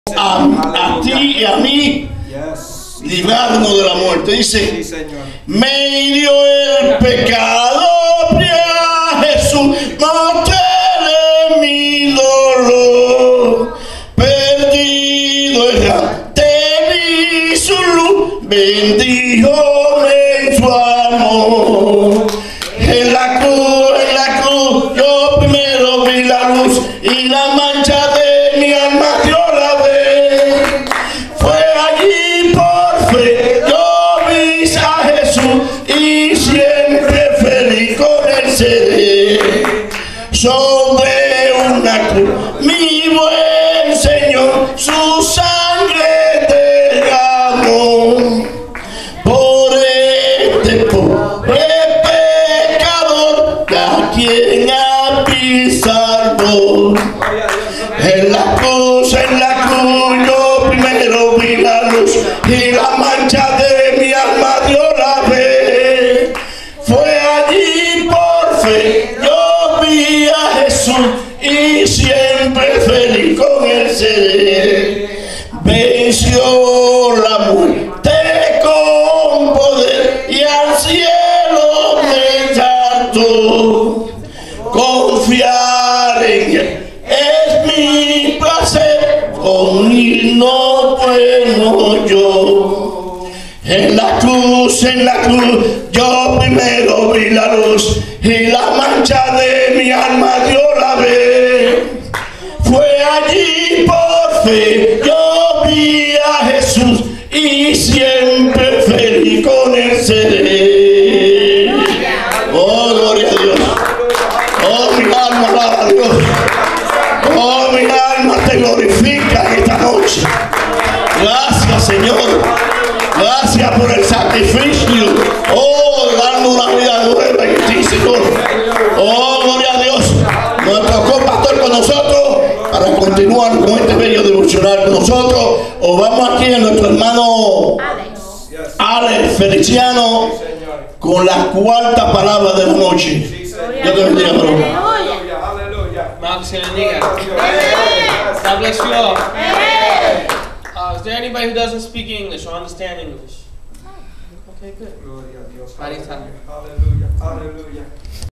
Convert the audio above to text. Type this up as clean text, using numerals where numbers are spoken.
a ti y a mí, librarnos de la muerte. Dice, me hirió el pecado, a Jesús, matéle mi dolor, perdido errante vi su luz, bendíjome en su amor. En la cruz, yo primero vi la luz y la mancha de mi alma yo la ve. Fue allí por fe, yo vi a Jesús y siempre feliz con él seré. Sobre una cruz, mi buen Señor, su sangre derramó. Por este pobre pecador, a quien a pisarlo. En la cruz, yo primero vi la luz y la mancha de mi alma Dios la ve. Fue allí por fe, yo vi a Jesús y siempre feliz con él seré. Venció la muerte con poder y al cielo me exaltó. Confiar en él es mi placer, con él no puedo yo. En la cruz, yo primero vi la luz y la mancha de mi alma Dios la ve. Fue allí por fe, yo vi a Jesús y siempre feliz con él seré. Oh, gloria a Dios. Oh, mi alma alaba a Dios. Oh, mi alma te glorifica en esta noche. Gracias, Señor. Gracias por el sacrificio. Oh, dando una vida nueva en ti, Señor. Oh, gloria a Dios. Nuestro compastor con nosotros para continuar con este bello devocional con nosotros. O vamos aquí a nuestro hermano Alex Feliciano con la cuarta palabra de la noche. Dios te bendiga, bro. Marcos se bendiga. God bless you all. Is there anybody who doesn't speak English or understand English? Okay, good. Gloria a Dios. Mighty time. Aleluya, aleluya.